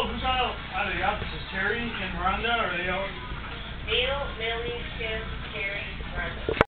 who's out of the offices? Terry and Rhonda, are they out? Neil, Millie, Tim, Terry.